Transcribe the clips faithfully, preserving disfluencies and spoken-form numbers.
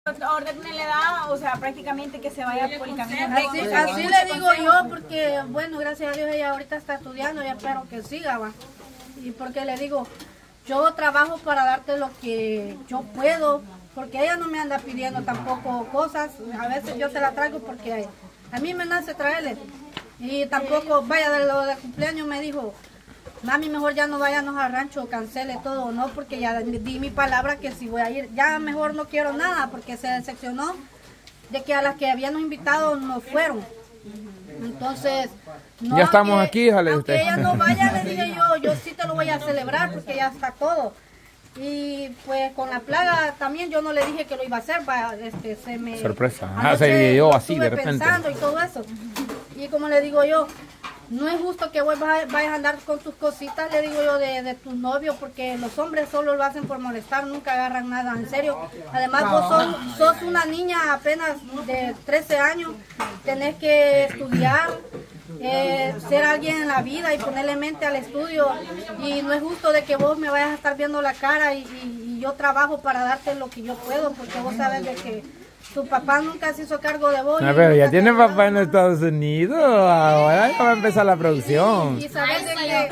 orden le da, o sea, prácticamente que se vaya por el camino. Así, así le digo yo, porque, bueno, gracias a Dios ella ahorita está estudiando y espero que siga, va. Y porque le digo, yo trabajo para darte lo que yo puedo, porque ella no me anda pidiendo tampoco cosas. A veces yo se la traigo porque a mí me nace traerle. Y tampoco, vaya, de lo de cumpleaños me dijo, mami, mejor ya no vayamos al rancho, cancele todo, no, porque ya di mi palabra que si voy a ir, ya mejor no quiero nada, porque se decepcionó de que a las que habíamos invitado no fueron. Entonces, no, ya estamos aunque, aquí, jale aunque usted. ella no vaya, le dije yo, yo sí te lo voy a celebrar porque ya está todo. Y pues con la plaga también yo no le dije que lo iba a hacer, va, este, se me... Sorpresa, ah, se dio así de repente. Pensando y todo eso. Y como le digo yo, no es justo que vos vayas a andar con tus cositas, le digo yo, de, de tus novios, porque los hombres solo lo hacen por molestar, nunca agarran nada en serio. Además, vos sos, sos una niña apenas de trece años, tenés que estudiar, eh, ser alguien en la vida y ponerle mente al estudio. Y no es justo de que vos me vayas a estar viendo la cara y, y, y yo trabajo para darte lo que yo puedo, porque vos sabes de que tu papá nunca se hizo cargo de vos. No, pero ya tiene papá en Estados Unidos. Ahora ya va a empezar la producción. Y, y sabes de que...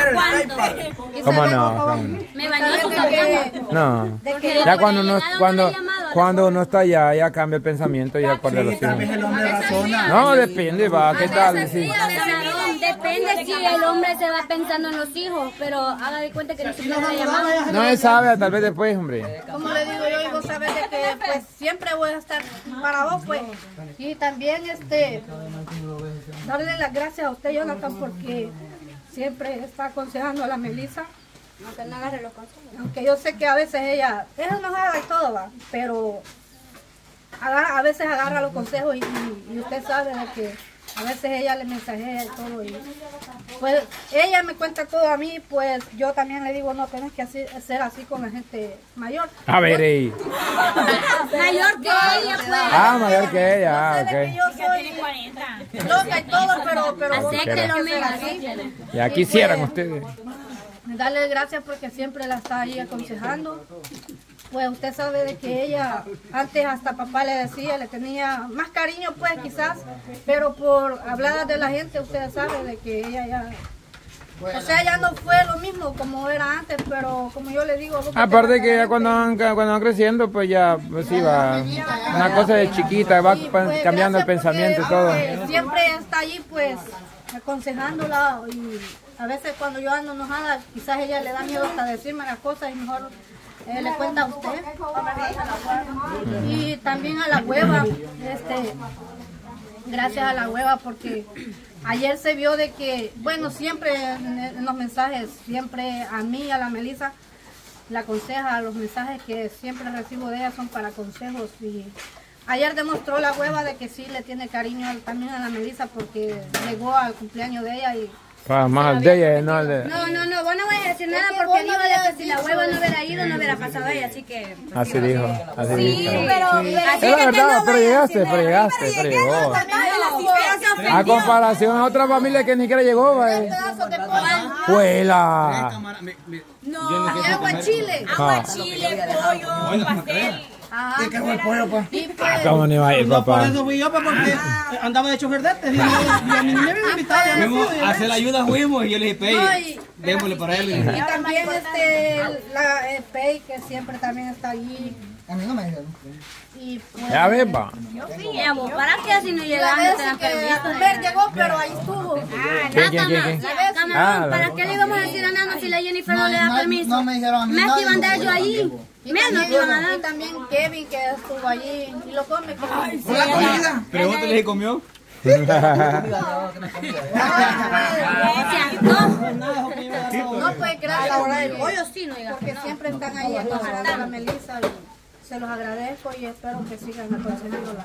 ¿Cómo no? Me bañó. No. Ya cuando uno, cuando, cuando uno está allá, ya cambia el pensamiento y ya acuerda los hijos. No, depende, va. ¿Qué tal? Sí. Depende si el hombre se va pensando en los hijos, pero haga de cuenta que no se puede llamar. No se sabe, tal vez después, hombre. Como le digo yo, y vos sabes de que pues siempre voy a estar para vos, pues. Y también este darle las gracias a usted, Jonathan, porque siempre está aconsejando a la Melissa. Aunque no agarre los consejos. Aunque yo sé que a veces ella es enojada y todo, va, pero agarra, a veces agarra los consejos y, y, y usted sabe de que a veces ella le mensajea y todo. Y pues ella me cuenta todo a mí, pues yo también le digo, no, tenés que hacer, ser así con la gente mayor. A ver, ey. Mayor que ella, pues. Ah, mayor que ella, ah, no sé de que ok. yo soy loca y todo, pero... pero vos no tenés que ser así. Ya quisieran ustedes. Darle gracias porque siempre la está ahí aconsejando. Pues usted sabe de que ella, antes hasta papá le decía, le tenía más cariño pues quizás, pero por hablar de la gente usted sabe de que ella ya... O sea, ya no fue lo mismo como era antes, pero como yo le digo... Aparte que ya cuando van, cuando van creciendo, pues ya, pues sí, va, una cosa de chiquita, va pues, cambiando el pensamiento y todo. Siempre está allí pues aconsejándola y a veces cuando yo ando enojada, quizás ella le da miedo hasta decirme las cosas y mejor... Eh, le cuenta a usted y también a la hueva, este, gracias a la hueva porque ayer se vio de que, bueno, siempre en, en los mensajes, siempre a mí, a la Melissa, la aconseja, los mensajes que siempre recibo de ella son para consejos y ayer demostró la hueva de que sí le tiene cariño también a la Melissa porque llegó al cumpleaños de ella y para más de ella, no de... No, no, no, vos no vais a decir nada porque dijo de que si la hueva no hubiera ido, no hubiera pasado ella, así que... Así dijo, así sí, dijo. pero... pero es la verdad, pero llegaste, pero llegaste, pero llegó. A comparación a otra familia que ni siquiera llegó, va. ¡Huela! No, aguachile. Aguachile, pollo, pastel. Ajá. ¿Y qué fue el pollo, pa? Ah, ¿cómo no iba a ir, No, por papá? eso fui yo, pa, porque andaba de chofer de este. Y a mí me habían invitado. ya me Fuimos fui, a hacer la ayuda, fuimos y yo le dije, Pey, No, y- démosle para él. Y también este, la eh, Pei, que siempre también está allí. A mí no me dijeron. Y pues, Ya ves, va. Sí, amor, ¿para qué así no la llegamos? vez Te dan que a permiso. comer llegó, pero ahí estuvo. ¿Quién, quién, quién, quién? Camarón, Ah, ¿para la- qué le íbamos a decir a Nano si la Jennifer no, No, le da no, permiso? no me dijeron a mí, Me nadie iban a dar me yo dijo, allí. tampoco. Y Menos te también, iban a y dar. también Kevin, que estuvo allí. Y lo come. Que ¿Fue la comida? Pregúntale si comió. no pues gracias a El ustedes, pollo sí no llega. porque siempre están ahí aconsejando a la Melissa. Y se los agradezco y espero que sigan aconsejándola.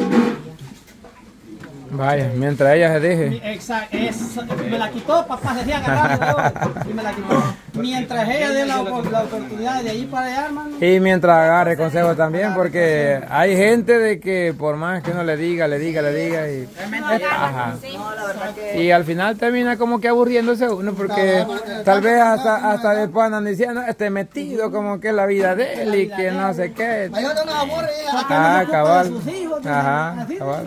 Vaya, mientras ella se deje. Exacto, es, me la quitó, papá, se decía agarrado y me la quitó. Mientras ella dé la, la oportunidad de ir para allá, hermano. Y mientras agarre consejo también, porque hay gente de que por más que uno le diga, le diga, le diga y... Ajá. Y al final termina como que aburriéndose uno, porque tal vez hasta, hasta después andan diciendo, este metido como que es la vida de él y que no sé qué. Ah, cabal. Ajá, cabal.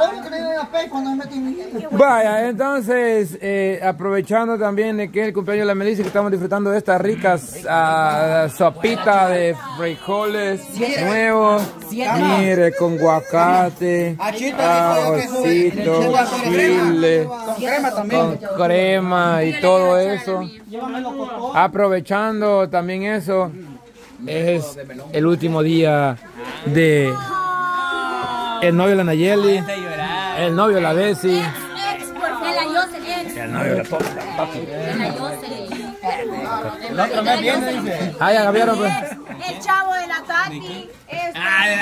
Vaya, entonces, eh, aprovechando también de que es el cumpleaños de la Melissa, que estamos disfrutando de estas ricas uh, sopitas de frijoles nuevos, mire, con aguacate, arrocito, chile, con crema y todo eso. Aprovechando también eso, es el último día de el novio de la Nayeli, el novio de la Bessie, el novio de la papi. Ah, ya cambiaron pues. El chavo de la Tati. Es...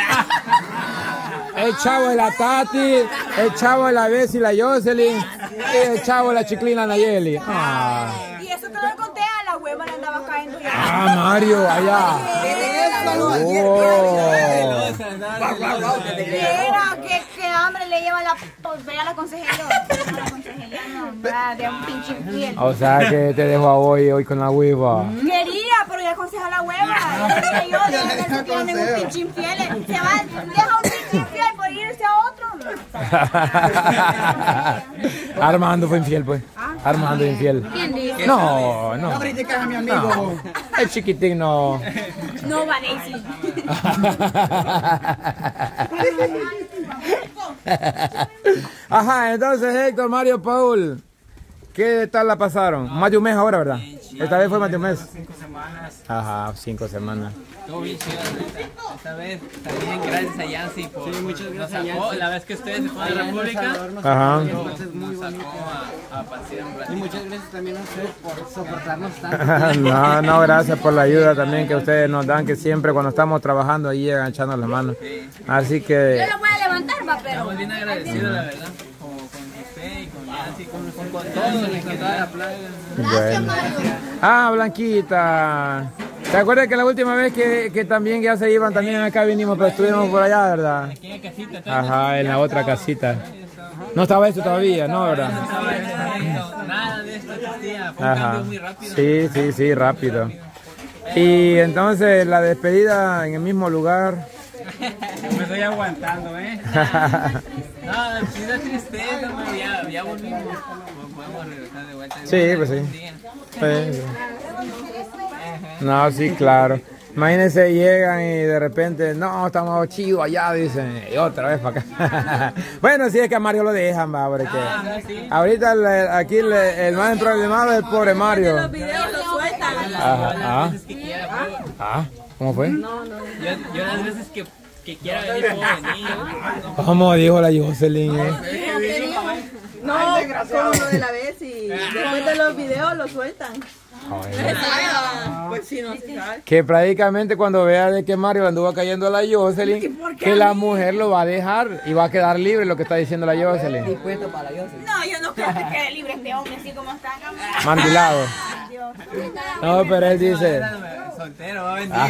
El chavo de la Tati, el chavo de la Bessie y la Jocelyn, y el chavo de la Chiclina Nayeli. Ah. Y eso te lo conté, a la hueva le andaba cayendo ya. Ah, Mario, allá. Oh. Mira, qué, qué hambre le lleva la... Pues ve a la consejería. La consejería no, de un pinche infiel. O sea que te dejo a hoy, hoy con la hueva. Quería, pero ya aconseja la hueva. Ya dije yo, de que se tienen un pinche infiel. Se va, deja un pinche infiel por irse a otro. Armando fue infiel, pues. Armando infiel. ¿Quién dice? No, no. No criticas a mi amigo. El chiquitín no. No va a decir. Ajá, entonces Héctor, Mario, Paul, ¿qué tal la pasaron? Más de un mes ahora, ¿verdad? Esta vez fue más de un mes. Cinco semanas. Ajá, cinco semanas. Todo bien chido, esta vez también gracias a Yancy por sí, muchas gracias nos sacó, la vez que ustedes se fueron a la República. Ajá. Nos, nos sacó a, a pasear un ratito. Y muchas gracias también a ustedes por soportarnos tanto. No, no, gracias por la ayuda también que ustedes nos dan, que siempre cuando estamos trabajando ahí llegan echando las manos. Así que... Yo lo voy a levantar, va, pero... Estamos bien agradecidos, la verdad. Como con usted y con Yancy, con, con, con todos los que toda la playa. Bueno. Ah, Blanquita. ¿Te acuerdas que la última vez que, que también ya se iban, también acá vinimos, pero estuvimos por allá, ¿verdad? Aquí en la casita. Ajá, en la otra casita. No estaba eso todavía, ¿no? ¿Verdad? No estaba esto, nada de esto existía. Fue un Ajá. cambio muy rápido. Sí, sí, sí, rápido. Y entonces la despedida en el mismo lugar. Me estoy aguantando, ¿eh? No, sí da tristeza, pero ya, ya volvimos. Podemos regresar de vuelta. Sí, pues sí. Sí, sí. No, sí, claro. Imagínense, llegan y de repente, no, estamos chivos allá, dicen, y otra vez para acá. Bueno, sí es que a Mario lo dejan, va, porque ahorita el, el, aquí el, el más problemado es el pobre Mario. Los videos los sueltan. Ajá, ah, ah, ¿cómo fue? No, no. Yo, yo las veces que, que quiera venir, puedo venir. ¿Cómo dijo la Jocelyn? Eh? No, como lo de la vez y después de los videos lo sueltan. Pues sí, no se sabe. Que prácticamente cuando vea de que Mario anduvo cayendo a la Jocelyn, que la mujer lo va a dejar y va a quedar libre, lo que está diciendo la Jocelyn. No, yo no creo que quede libre este hombre así como está. Mandilado. No, pero él dice... Soltero, va a venir.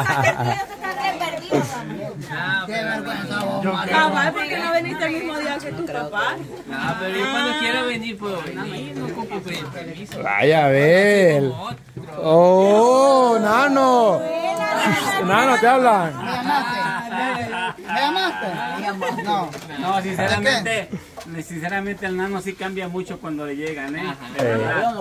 Qué vergüenza. Jamás, porque no veniste el mismo día que tu papá. No, pero yo cuando quiera venir puedo venir, no ocupo permiso. Vaya a ver. Oh, Nano. Nano, ¿te hablan? ¿Me llamaste? No. No, sinceramente, sinceramente el Nano sí cambia mucho cuando le llegan, ¿eh? De verdad.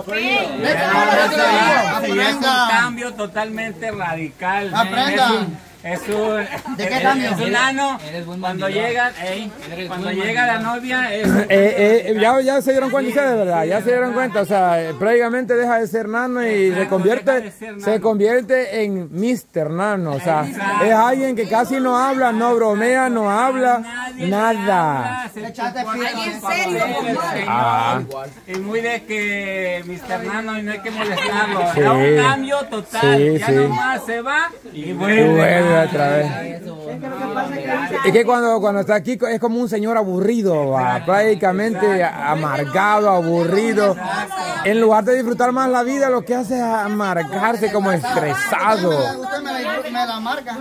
Sí, es un cambio totalmente radical. Aprenda. Es un, ¿De qué es, cambio? es un nano, cuando llegan, ey, cuando llega la novia es... Eh, eh, ya, ya se dieron cuenta ustedes, ¿verdad? Ya se dieron cuenta, o sea, eh, prácticamente deja de ser Nano y se convierte, se convierte en mister Nano, o sea, es alguien que casi no habla, no bromea, no habla, nadie Nada. le habla, se Echate chupó pito. los En serio, papeles, compadre. señor. Ah. Es muy de que mister Nano y no hay que molestarlo. Sí. Da un cambio total. Sí, ya sí. nomás se va y Y vuelve. vuelve otra vez. Es que cuando, cuando está aquí es como un señor aburrido, va, prácticamente amargado, aburrido. En lugar de disfrutar más la vida, lo que hace es amargarse como estresado. Usted me la, me la marca.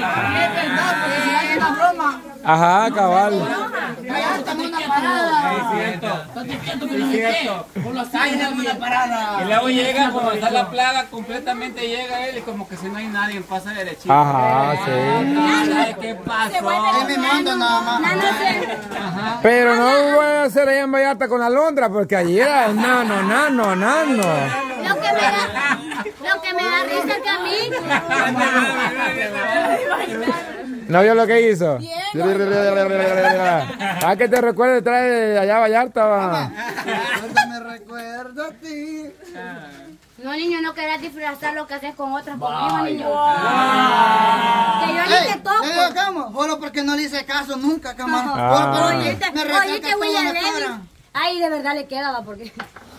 Ajá, cabal. Es cierto. Es cierto. Y luego llega, cuando está la plaga, completamente llega él y como que si no hay nadie, pasa derechito. Ajá, sí. Ay, ¿qué pasó? Es mi mundo nada más. Pero no voy a hacer allá en Vallarta con la Londra, porque allí era nano, nano, nano. Lo que me da, lo que me da risa que a mí. ¿No vio lo que hizo? ¿A que te recuerdes trae de allá a Vallarta? Va? Me recuerdo a ti. No, niño, no querés disfrazar lo que haces con otras conmigo, niño. Que yo ni Ey, te toco. le digo, ¿cómo? Solo porque no le hice caso nunca, camarón. Ah. Solo porque Oíste, me recalca oíste, todo William en la Levy. cara. Ay, de verdad le quedaba porque.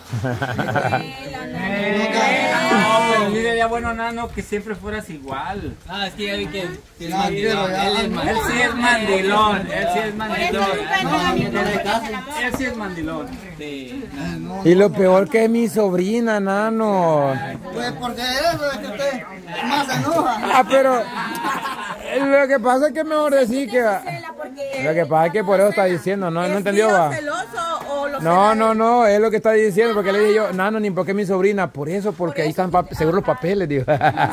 No, pero mire, ya bueno, Nano, que siempre fueras igual. Ah, es que ya vi que, que es No, mandilón. quiero ya. Él es Él mandilón. sí es mandilón, él sí es mandilón. No, Él sí es mandilón. Sí. Y lo peor que es mi sobrina, nano. Pues porque eso es que usted más se enoja. Ah, pero lo que pasa es que mejor decir que... Lo que pasa es que por eso está diciendo, no, no entendió, va. No, no, no, es lo que está diciendo, porque le dije yo, nano, ni porque es mi sobrina, por eso, porque ahí están pap- seguro los papeles, digo.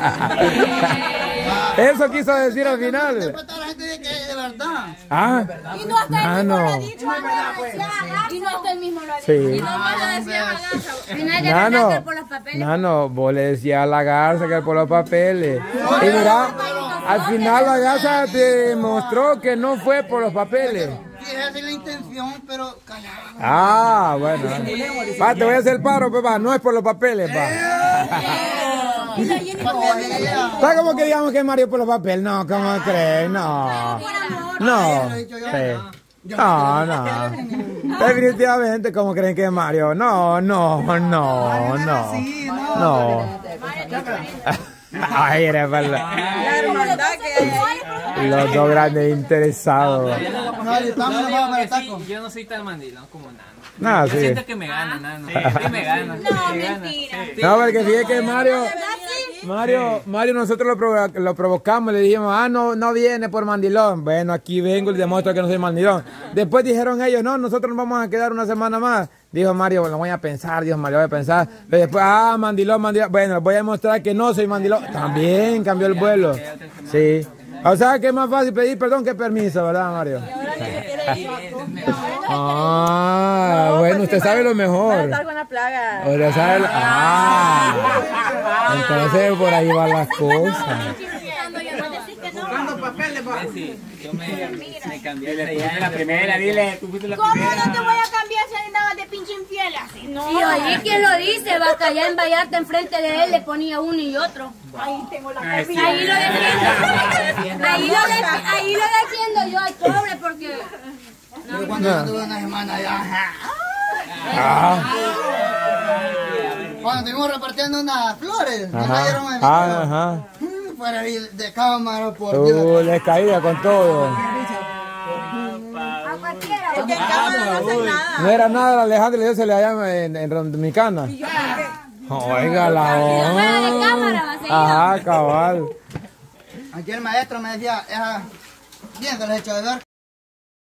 Eso quiso decir al final. Después toda la gente dice que es de verdad. Ah, Y no hasta el mismo lo ha nano. dicho. Y no hasta el mismo lo ha dicho. Sí. Y no hay de Nano, verdad que por los papeles. Nano, vos le decías a la garza que por los papeles. Y mira, al final la garza te demostró que no fue por los papeles. Sí, esa es la intención, pero callado. Ah, bueno. Va, te voy a hacer el paro, papá. No es por los papeles, pa. Está como que digamos que Mario por los papeles. No, ¿cómo crees? No. No. Sí. No, no. Definitivamente, ¿cómo creen que es Mario? No, no, no, no. No. Ay, era verdad. Los dos grandes interesados. No, y estamos No, no, digo para que el taco. sí, yo no soy tan mandilón como Nano. No, Yo sí. siento que me gana, Nano. Sí, me gana. No, me gana. mentira. Sí. No, porque fíjate que Mario, Mario, Mario nosotros lo, provo- lo provocamos, le dijimos, ah, no, no viene por mandilón. Bueno, aquí vengo y le demuestro que no soy mandilón. Después dijeron ellos, no, nosotros nos vamos a quedar una semana más. Dijo Mario, bueno, voy a pensar, dijo Mario, voy a pensar. Pero después, ah, mandilón, mandilón. Bueno, les voy a demostrar que no soy mandilón. También cambió el vuelo. Sí. O sea que es más fácil pedir perdón que permiso, ¿verdad, Mario? Ah, bueno, usted sabe lo mejor. Con la plaga. Usted sabe lo... Ah, entonces por ahí van las cosas. Sí, yo me, me cambié Dile, de tú fuiste allá. la primera, dile, tú fuiste la ¿Cómo primera. no te voy a cambiar si andabas de pinche infiel así? No. Y oí quién lo dice, va, que allá en Vallarta enfrente de él le ponía uno y otro. Ahí tengo la Ay, sí. Ahí lo defiendo. Ahí lo, defi- ahí lo defiendo yo al pobre porque. Pero cuando anduve una semana allá. Ah, Cuando estuvimos repartiendo unas flores, me ajá, cayeron en mi ah, culo. ajá. Mm, Fuera ahí de cámara, por Dios. Uh, les caía con todo. A cualquiera. Es que en cámara no hacen nada. No era nada, Alejandro, yo se le llama en, en Dominicana. Oiga la Fuera de cámara, va a seguir. Ajá, cabal. Aquí el maestro me decía, esa, bien que les he hecho de ver.